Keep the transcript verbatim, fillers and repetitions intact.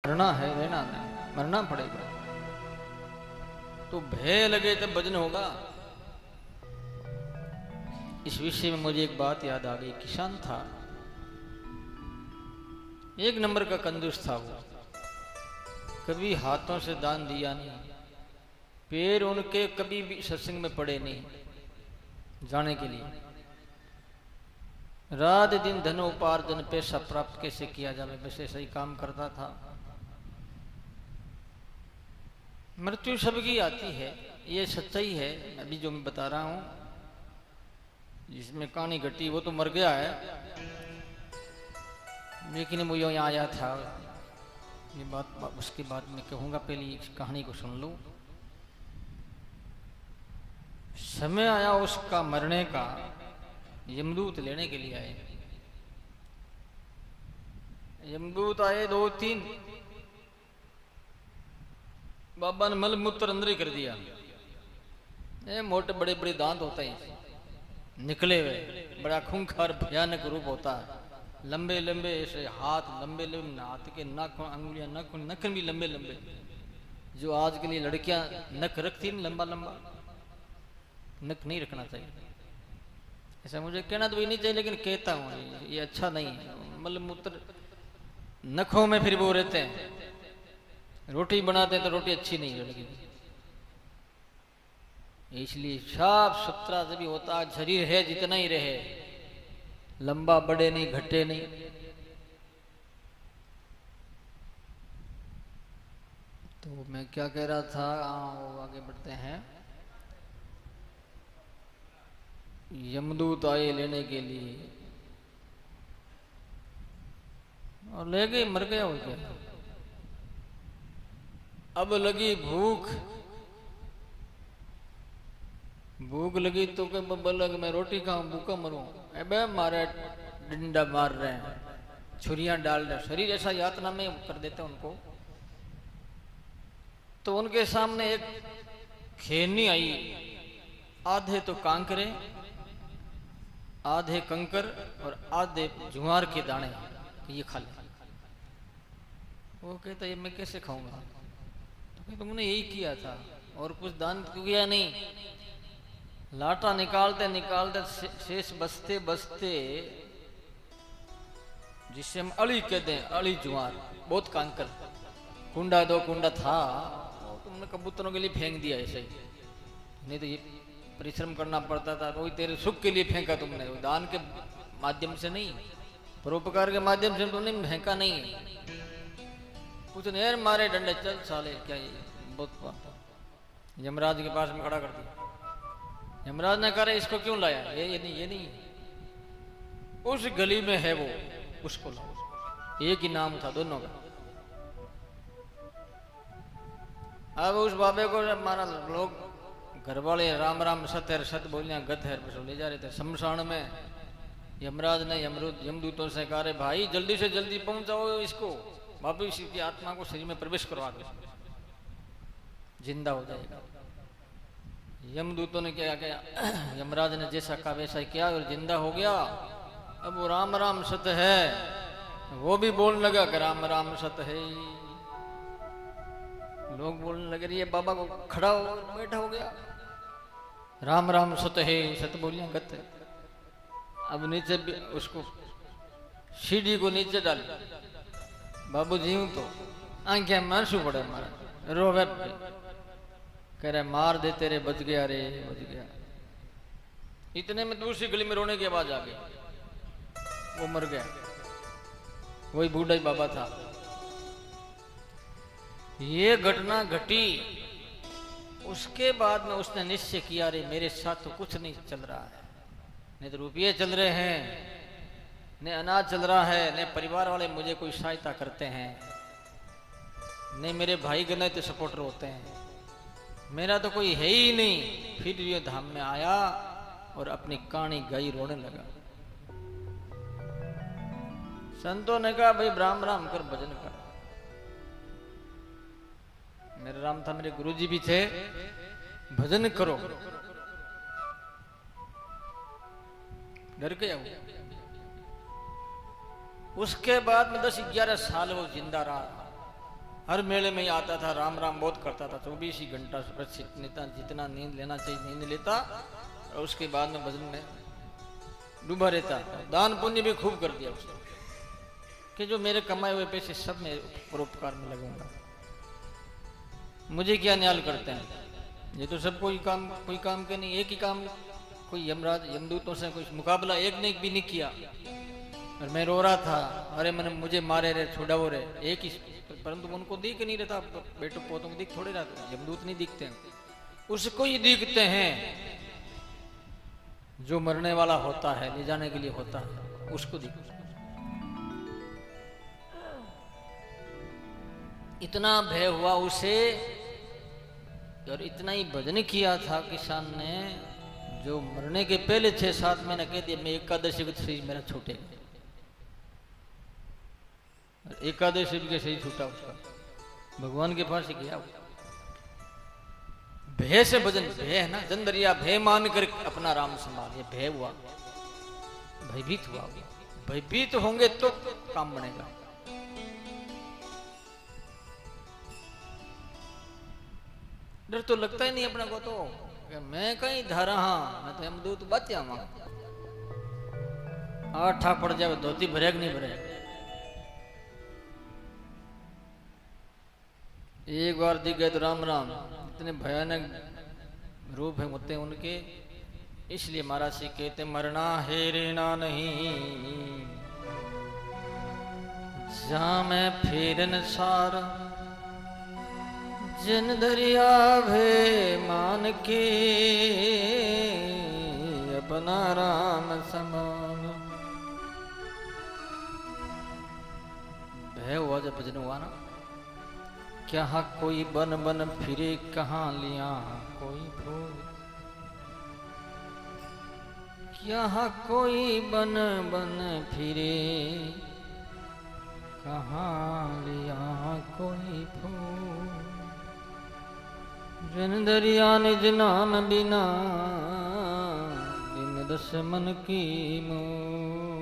मरना है, रहना नहीं, मरना पड़ेगा। तो भय लगे तब भजन होगा। इस विषय में मुझे एक बात याद आ गई। किसान था, एक नंबर का कंजूस था वो, कभी हाथों से दान दिया नहीं, पैर उनके कभी भी सत्संग में पड़े नहीं जाने के लिए। रात दिन धन उपार्जन, पैसा प्राप्त कैसे किया जाए, वैसे सही काम करता था। मृत्यु सबकी आती है, ये सच्चाई है। अभी जो मैं बता रहा हूं, जिसमें कहानी घटी वो तो मर गया है, लेकिन वो यहाँ आया था। ये बात उसके बाद मैं कहूँगा, पहले इस कहानी को सुन लो। समय आया उसका मरने का, यमदूत लेने के लिए आए। यमदूत आए दो तीन, बाबा ने मल मूत्र अंदर ही कर दिया। ये मोटे बड़े बड़े दांत होते हैं निकले हुए, बड़ा खूंखार भयानक रूप होता है। लंबे लंबे ऐसे हाथ, लंबे लंबे हाथ के नख, अंगुलियां, नख नख भी लंबे लंबे, जो आज के लिए लड़कियां नख रखती हैं लंबा लंबा, नख नहीं रखना चाहिए। ऐसा मुझे कहना तो भी नहीं चाहिए, लेकिन कहता हूँ ये अच्छा नहीं है। मल मूत्र नखों में फिर वो रहते हैं। रोटी बनाते हैं तो रोटी अच्छी नहीं लड़की, इसलिए साफ सुथरा जब भी होता है। शरीर है जितना ही रहे, लंबा बड़े नहीं, घटे नहीं। तो मैं क्या कह रहा था, आगे बढ़ते हैं। यमदूत आए लेने के लिए और ले गए, मर गया हो गया। अब लगी भूख, भूख लगी तो के बोला कि मैं रोटी खाऊं, भूखा मरूं। अबे मारे डंडा मार रहे हैं, छुरियां डाल रहे, शरीर ऐसा यातना में कर देते उनको। तो उनके सामने एक खेनी आई, आधे तो कांकरे, आधे कंकर और आधे जुआर के दाने, ये खा ले। वो कहता ये मैं कैसे खाऊंगा? तो तुमने यही किया था और कुछ दान किया नहीं। लाटा निकालते निकालते शेष बसते बसते, जिसे हम अली कहते हैं, अली जुआर, बहुत कांकर, कुंडा दो कुंडा था, तुमने कबूतरों के लिए फेंक दिया ऐसे ही। नहीं तो ये परिश्रम करना पड़ता था, वही तेरे सुख के लिए फेंका तुमने, दान के माध्यम से नहीं, परोपकार के माध्यम से तुमने फेंका नहीं। कुछ नेर मारे डंडे, चल साले क्या ये बहुत। यमराज के पास में खड़ा कर दिया। यमराज ने कहा इसको क्यों लाया? ये ये नहीं, ये नहीं, उस गली में है वो, उसको लाओ। एक ही नाम था दोनों का। अब उस बाबे को मारा, लोग घर वाले राम राम सत है सत बोलिया गत है ले जा रहे थे शमशान में। यमराज ने यमरूद यमदूतों से कहा रे भाई जल्दी से जल्दी पहुंचाओ इसको, वापिस इसकी आत्मा को शरीर में प्रवेश करवा दो, जिंदा हो जाएगा। यमदूतों ने क्या किया, यमराज ने जैसा कहा वैसा ही किया और जिंदा हो गया। अब वो राम राम सत है, वो भी बोलने लगा कि राम राम सत है। लोग बोलने लगे, ये बाबा को खड़ा हो बैठा हो गया, राम राम सत है, सत बोलिया गत है। अब नीचे उसको सीढ़ी को नीचे डाल, बाबू जी हूं तो आंखें मारसू पड़े, मारा रोवे, कह रहे मार दे तेरे, बच गया रे बच गया। इतने में दूसरी गली में रोने की आवाज आ गई, वो मर गया। वही बूढ़ा ही बाबा था। ये घटना घटी, उसके बाद में उसने निश्चय किया रे मेरे साथ तो कुछ नहीं चल रहा है, नहीं तो रुपये चल रहे हैं, न अनाज चल रहा है, न परिवार वाले मुझे कोई सहायता करते हैं, न मेरे भाई गने तो सपोर्टर होते हैं, मेरा तो कोई है ही नहीं। फिर ये धाम में आया और अपनी कहानी गाई, रोने लगा। संतों ने कहा भाई राम राम कर, भजन कर। मेरा राम था, मेरे गुरुजी भी थे, भजन करो। डर गया वो। उसके बाद में दस ग्यारह साल वो जिंदा रहा। हर मेले में ही आता था, राम राम बहुत करता था, चौबीस ही घंटा जितना जितना नींद लेना चाहिए नींद लेता, और उसके बाद में भजन में डूबा रहता। दान पुण्य भी खूब कर दिया उसने कि जो मेरे कमाए हुए पैसे सब मैं परोपकार में लगूंगा, मुझे क्या न्याल करते हैं, ये तो सब कोई काम कोई काम के नहीं, एक ही काम, कोई यमराज यमदूतों से कोई मुकाबला एक ने भी नहीं किया। और मैं रो रहा था, अरे मैंने मुझे मारे रे छुड़ाओ रे, एक ही, परंतु उनको दिख नहीं रहता, बेटो पोतों को दिख थोड़े रहता, यमदूत नहीं दिखते हैं, उसको ही दिखते हैं जो मरने वाला होता है, ले जाने के लिए होता है, उसको दिखते। इतना भय हुआ उसे, और इतना ही भजन किया था किसान ने, जो मरने के पहले छह सात महीने कह दिया मैं एकादशी को शरीर मेरा छूटेगा, एकादशी के सही छूटा उसका, भगवान के पास ही गया। भय से भजन, भय है ना, जंदरिया भय मान कर अपना राम संभाल, ये भय हुआ, भयभीत हुआ, भयभीत होंगे तो काम बनेगा। डर तो लगता ही नहीं अपने को, तो मैं कहीं धारा, हाँ मैं तो यमदूत बचा वहां, आठा पड़ जाए धोती भरेग नहीं भरे। एक बार दिख गए तो राम राम, इतने भयानक रूप है होते उनके, इसलिए महाराज जी कहते मरना है रेना नहीं, जहां मैं फेरन सार, जिन दरिया भे मान के, अपना राम समान। भय हुआ जब भजन हुआ ना, क्या कोई बन बन फिरे, कहाँ लिया कोई भूल, क्या कोई बन बन फिरे, कहाँ लिया कोई फूल, जिन दरिया निज नाम बिना, दिन दस मन की मोह।